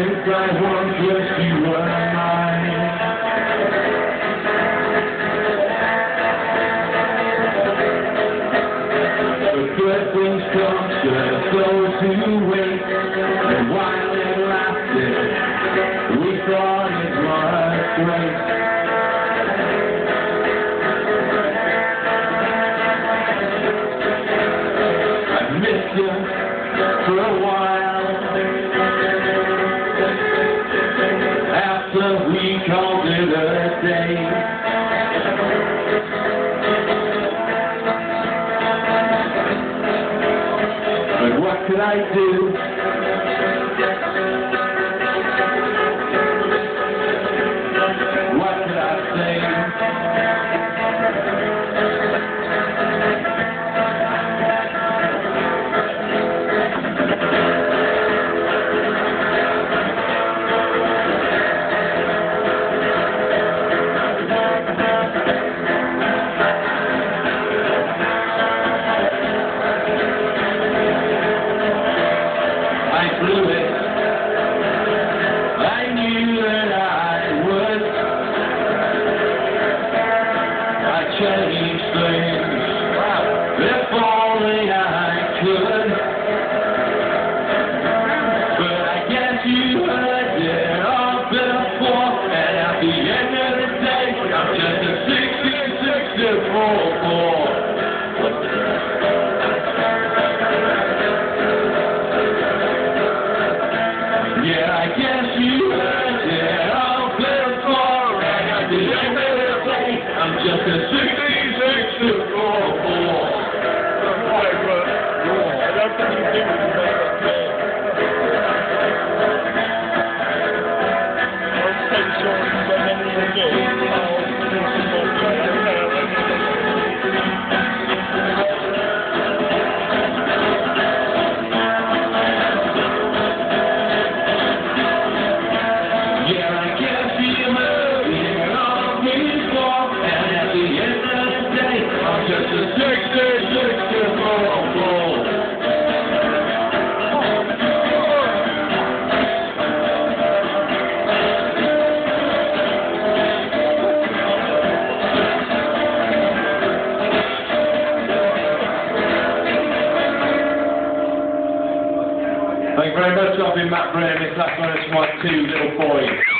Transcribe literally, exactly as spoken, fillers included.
since I once wished you were mine. But good things come to those who wait, and while it lasted, we thought it was great. I missed you for a while, after we called it a day. But what could I do? What could I say? Blew it. I knew that I would. I changed things if only I could. But I guess you heard it all before, and at the end of the day, I'm just a sixty, sixty-four. Yeah, I guess you heard it all before, and at the end of the day, I'm just a sixty, sixty-four. Just a sixty, sixty-four. Thank you very much. I've been Matt Brame. That's one of my two little boys.